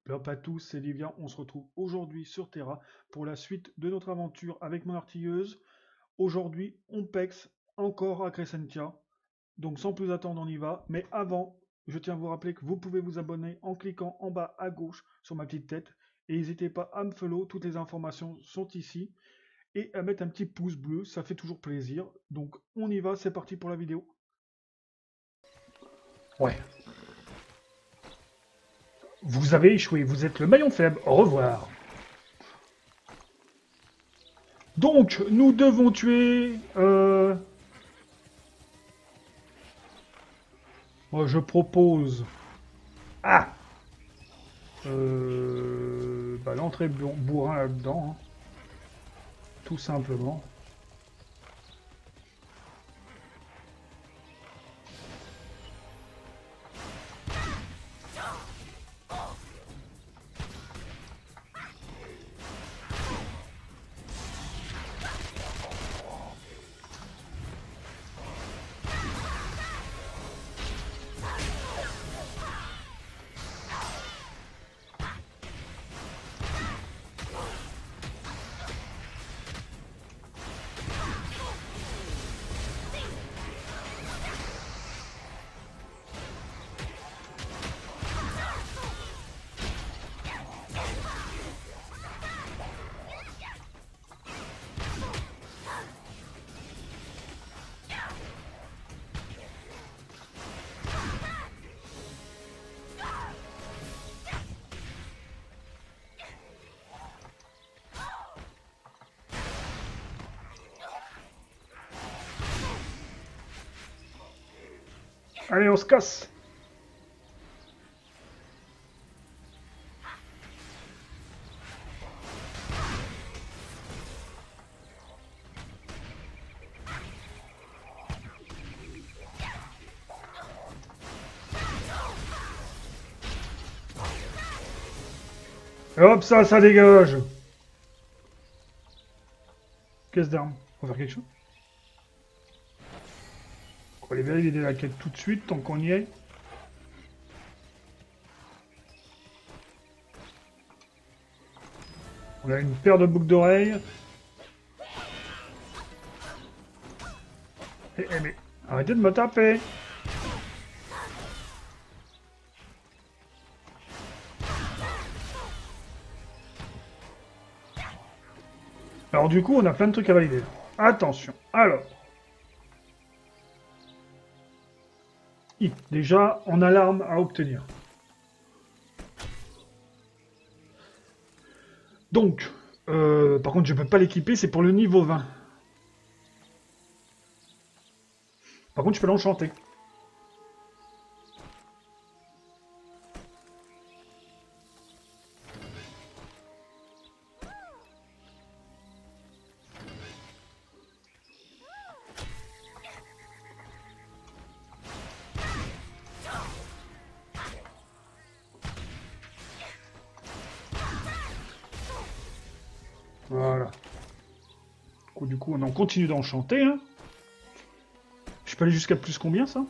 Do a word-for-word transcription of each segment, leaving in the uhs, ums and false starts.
Hop à tous, c'est Livien, on se retrouve aujourd'hui sur Terra pour la suite de notre aventure avec mon artilleuse. Aujourd'hui, on pex encore à Crescentia, donc sans plus attendre, on y va. Mais avant, je tiens à vous rappeler que vous pouvez vous abonner en cliquant en bas à gauche sur ma petite tête. Et n'hésitez pas à me follow, toutes les informations sont ici. Et à mettre un petit pouce bleu, ça fait toujours plaisir. Donc on y va, c'est parti pour la vidéo. Ouais. Vous avez échoué, vous êtes le maillon faible, au revoir. Donc, nous devons tuer... Euh... Moi, je propose... Ah euh... bah, l'entrée bour- bourrin là-dedans, hein, tout simplement. Allez, on se casse. Et hop, ça, ça dégage. Caisse d'armes. On va faire quelque chose. On va aller valider la quête tout de suite, tant qu'on y est. On a une paire de boucles d'oreilles. Eh, eh, mais arrêtez de me taper. Alors du coup, on a plein de trucs à valider. Attention. Alors. I. Déjà, on a l'arme à obtenir. Donc, euh, par contre, je peux pas l'équiper, c'est pour le niveau vingt. Par contre, je peux l'enchanter. Voilà. Du coup, on en continue d'enchanter. Hein. Je peux aller jusqu'à plus combien, ça?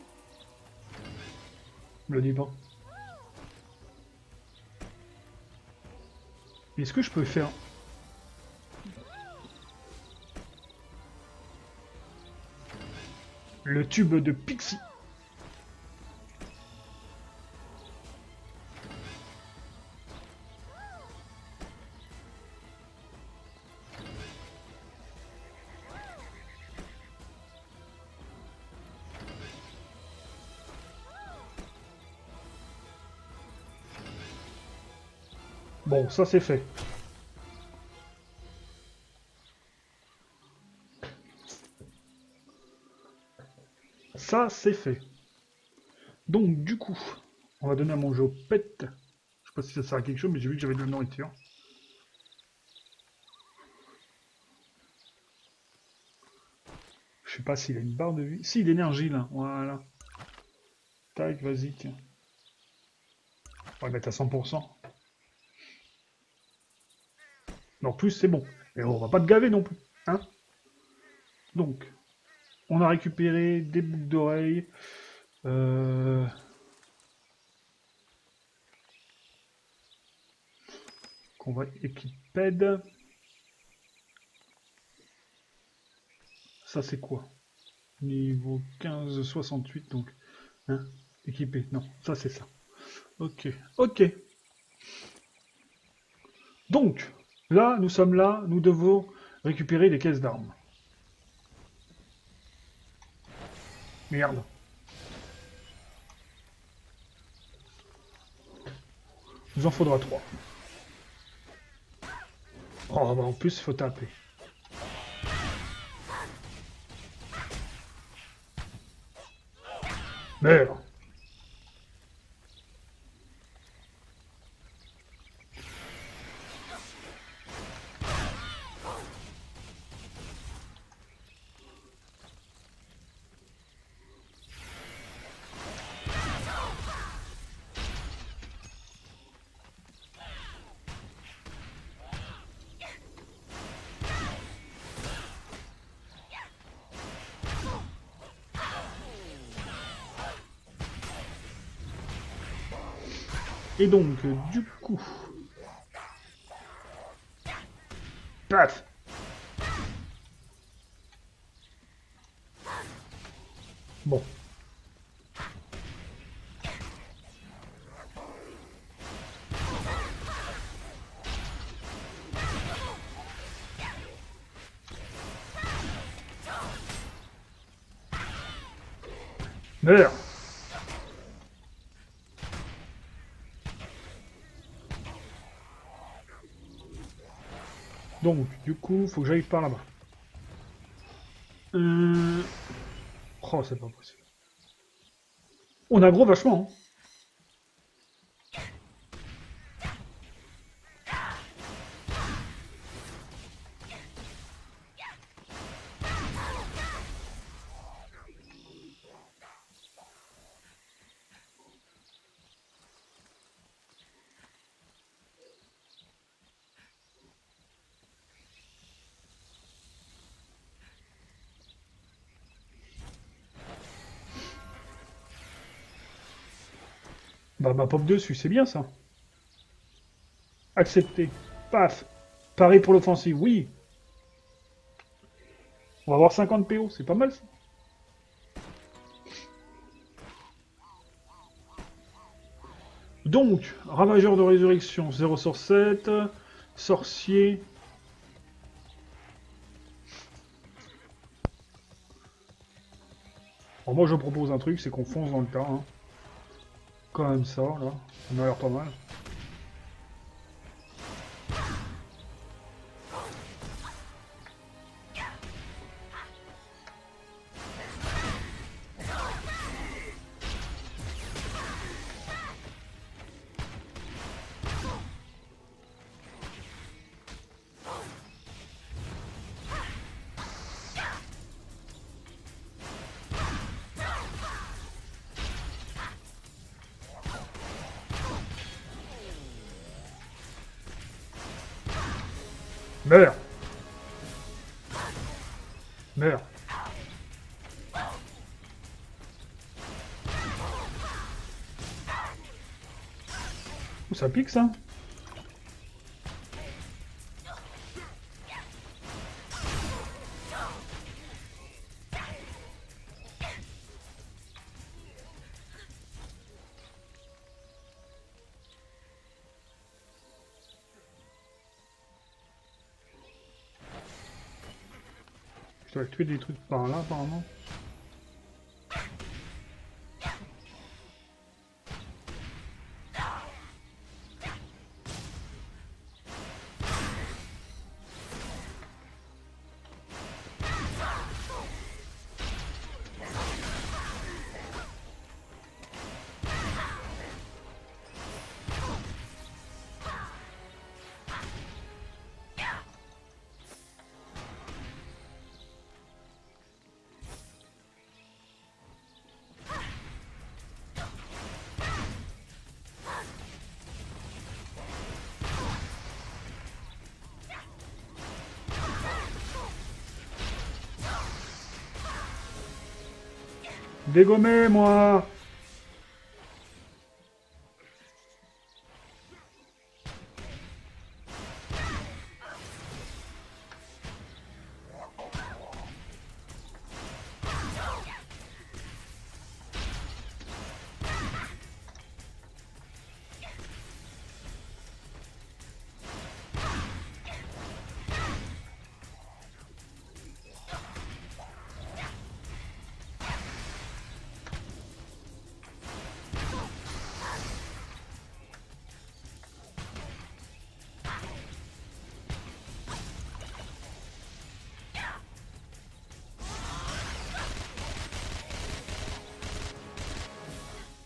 Me le dis pas. Est-ce que je peux faire... le tube de Pixie? Bon, ça c'est fait. Ça c'est fait. Donc, du coup, on va donner à manger aux pets. Je sais pas si ça sert à quelque chose, mais j'ai vu que j'avais de la nourriture. Je sais pas s'il a une barre de vie. Si, d'énergie là. Voilà. Tac, vas-y, tiens. On va le mettre à cent pour cent. En plus, c'est bon. Et on va pas te gaver non plus. Hein. Donc, on a récupéré des boucles d'oreilles. Euh... qu'on va équiper. Ça c'est quoi? Niveau quinze soixante-huit, donc. Hein, équipé. Non, ça c'est ça. Ok. Ok. Donc, là, nous sommes là, nous devons récupérer les caisses d'armes. Merde. Nous en faudra trois. Oh, bah en plus, il faut taper. Merde. Et donc, euh, du coup... Paf. Bon. Merde. Donc, du coup, faut que j'aille par là-bas. Euh... Oh, c'est pas possible. On a gros vachement, hein. Bah, ma pop dessus, c'est bien ça. Accepté. Paf. Pareil pour l'offensive, oui. On va avoir cinquante P O, c'est pas mal ça. Donc, ravageur de résurrection, zéro sur sept. Sorcier. Alors moi je propose un truc, c'est qu'on fonce dans le tas. Hein. Comme ça, là. Ça m'a l'air pas mal. Meurs. Meurs. Oh, ça pique ça. Je dois tuer des trucs par là apparemment. Dégommez moi.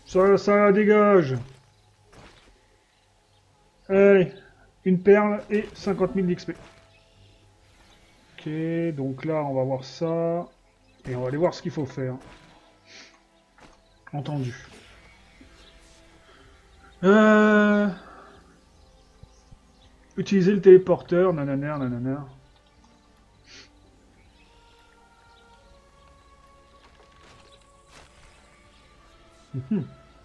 Ça, ça dégage. Allez, une perle et cinquante mille d'X P. Ok, donc là, on va voir ça. Et on va aller voir ce qu'il faut faire. Entendu. Euh... Utiliser le téléporteur, nanana, nanana. Mmh.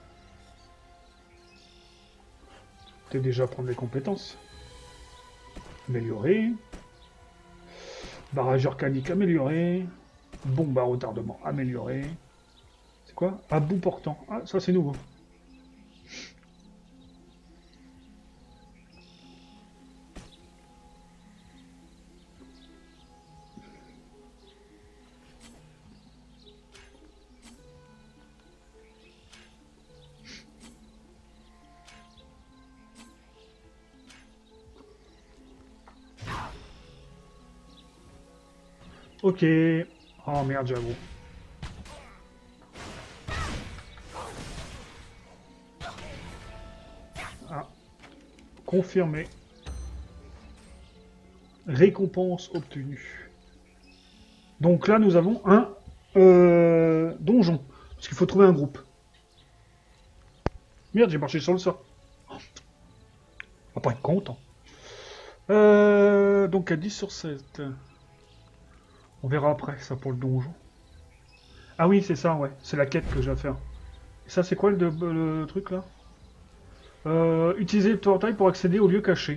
Peut-être déjà prendre des compétences. Améliorer. Barrage organique amélioré. Bombe à retardement amélioré. C'est quoi? À bout portant. Ah, ça c'est nouveau. Ok. Oh merde, j'avoue. Ah. Confirmé. Récompense obtenue. Donc là, nous avons un euh, donjon. Parce qu'il faut trouver un groupe. Merde, j'ai marché sur le sort. On va pas être content. Euh, donc à dix sur sept. On verra après, ça pour le donjon. Ah oui, c'est ça, ouais. C'est la quête que je vais faire. Et ça, c'est quoi le, le truc, là euh, Utiliser le portail pour accéder au lieu caché.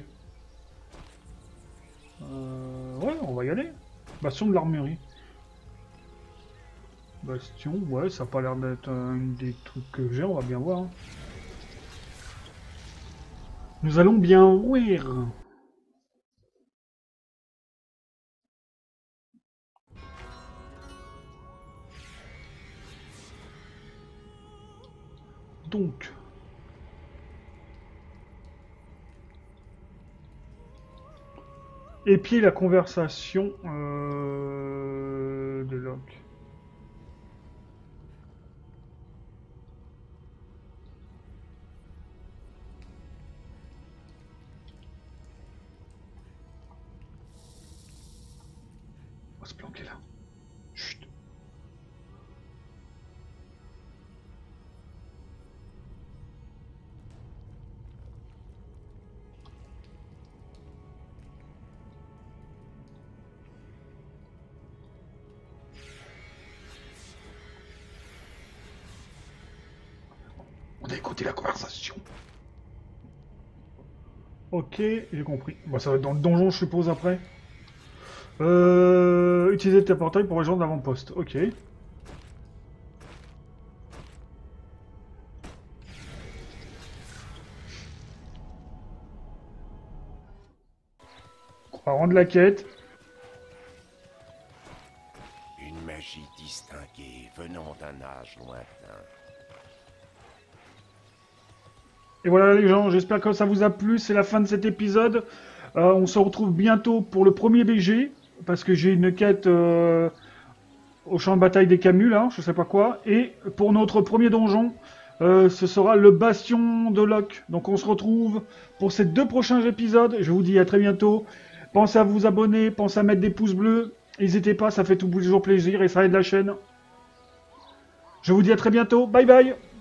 Euh, ouais, on va y aller. Bastion de l'armurerie. Bastion, ouais, ça n'a pas l'air d'être un des trucs que j'ai, on va bien voir. Hein. Nous allons bien voir. Donc... Épier la conversation euh, de Locke. On va se planquer là. Chut. On a écouté la conversation. Ok, j'ai compris. Bah, ça va être dans le donjon, je suppose, après. Euh, utiliser tes portails pour rejoindre l'avant-poste. Ok. On va rendre la quête. Une magie distinguée venant d'un âge lointain. Et voilà les gens, j'espère que ça vous a plu. C'est la fin de cet épisode. Euh, on se retrouve bientôt pour le premier B G. Parce que j'ai une quête euh, au champ de bataille des Camus, là, je sais pas quoi. Et pour notre premier donjon, euh, ce sera le bastion de Locke. Donc on se retrouve pour ces deux prochains épisodes. Je vous dis à très bientôt. Pensez à vous abonner, pensez à mettre des pouces bleus. N'hésitez pas, ça fait toujours plaisir et ça aide la chaîne. Je vous dis à très bientôt. Bye bye.